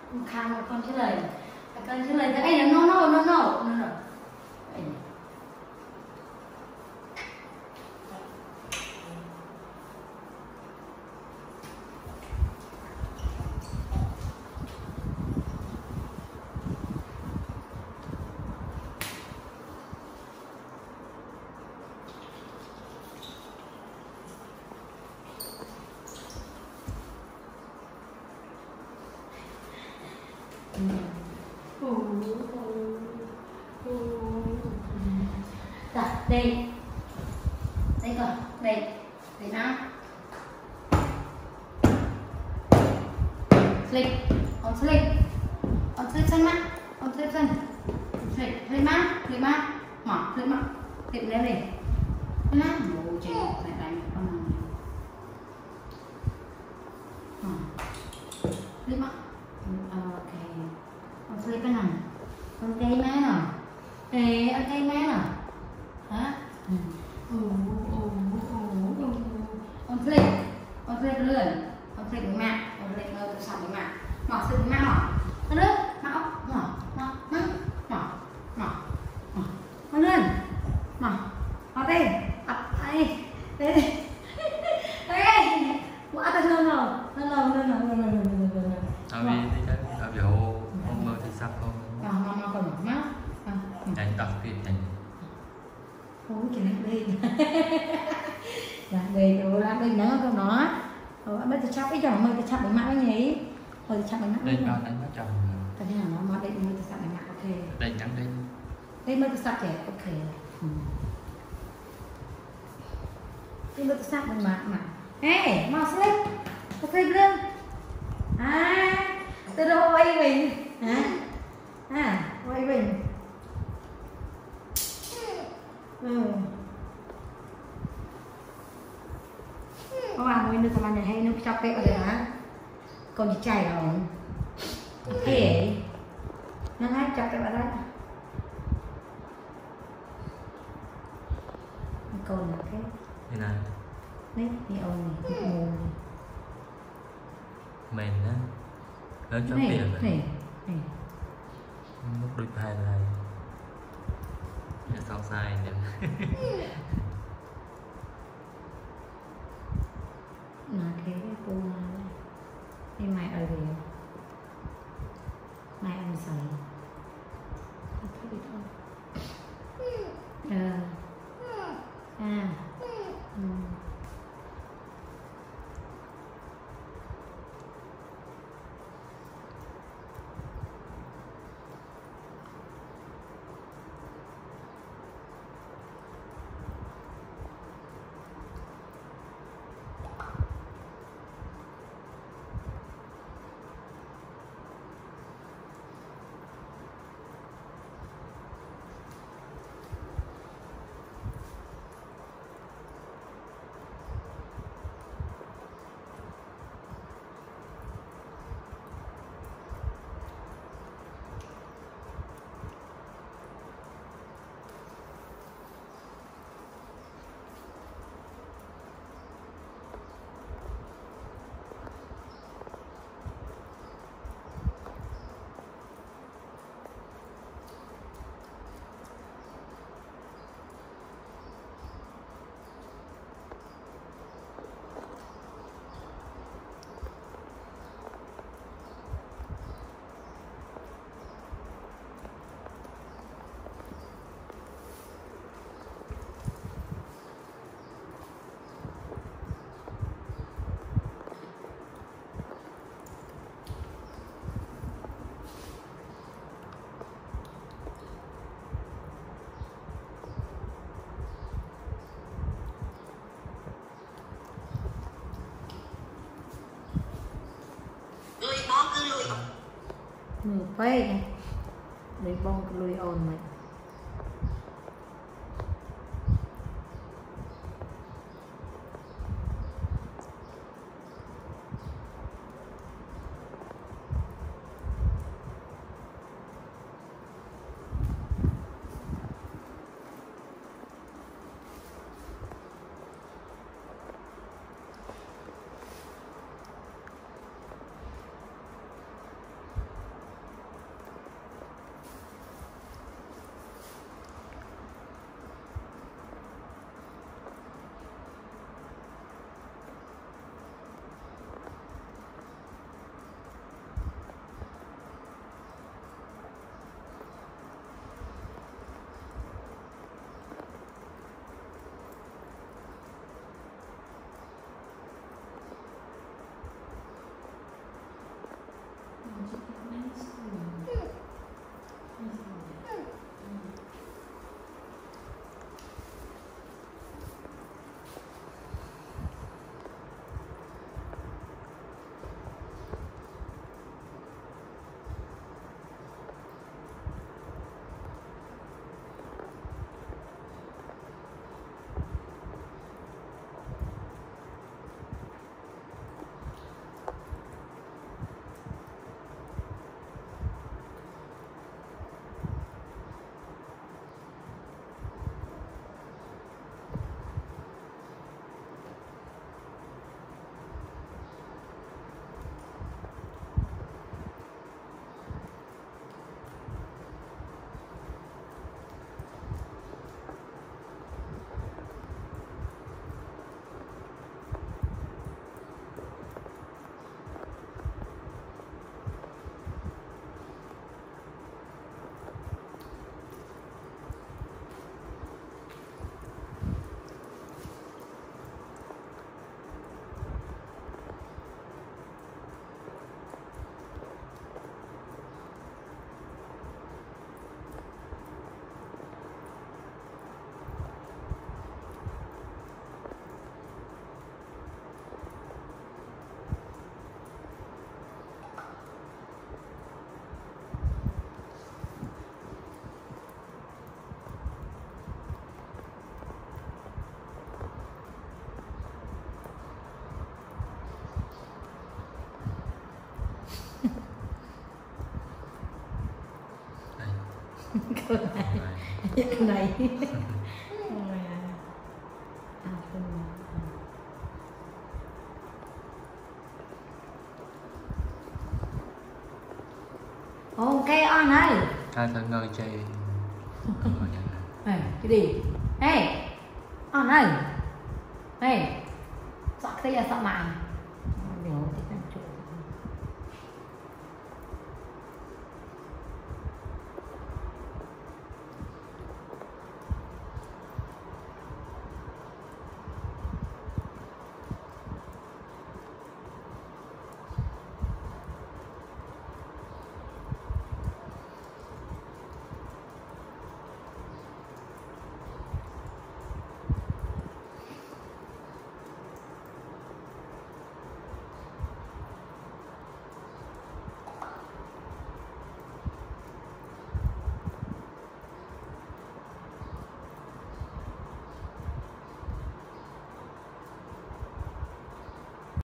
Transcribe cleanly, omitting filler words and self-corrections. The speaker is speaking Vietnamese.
khang một con trả lời cái ấy là no. Rồi, đây coi, đây nào. On slip chân má, slip má, mở slip má, tiệm lên đi, nó bố chị lại đánh con này, slip má, ok, on slip cái này, ok má nào, ok má nào, hả? On slip lươn, on slip với mẹ, on slip ngơ tự sẵn với mẹ, mở slip với mẹ mở, nó lươn, mở lươn, mở đây, tập đây, đây, quá ta lươn rồi. Vì hồ không mơ thì sắp không. Mà còn mở mắt, Đánh tập thì đánh. Không chỉ làm đi. Dạ về rồi làm đi nữa câu đó. Bây giờ chắp cái chồng mới chắp bánh mặn nhỉ? Rồi chắp bánh mặn. Đây vào đánh bắt chồng. Tại vì nó đây mới chắp bánh mặn ok. Đây nhắn đây. Đây mới chắp trẻ ok. Đây mới chắp bánh mặn mà. Ê, mau slip. Slip lưng. Từ đâu quay mình. Quay mình. Các bạn ơi, các bạn này hay nó chọc kẹo rồi hả? Còn chị chảy rồi. Thế nó hay chọc kẹo vào đây. Còn là cái đây này. nét đi ôn này, mù này. Mền á. Lớn cho tiền này. Lúc đôi hai này. Sau sai nè. Mà cái cô đi mày ở gì mày ăn sấy thôi quay này lấy bông lùi ồn mày cái này ok on này Hai thân ngơi chơi. cái gì ê on này ê sợ cái gì sợ mạng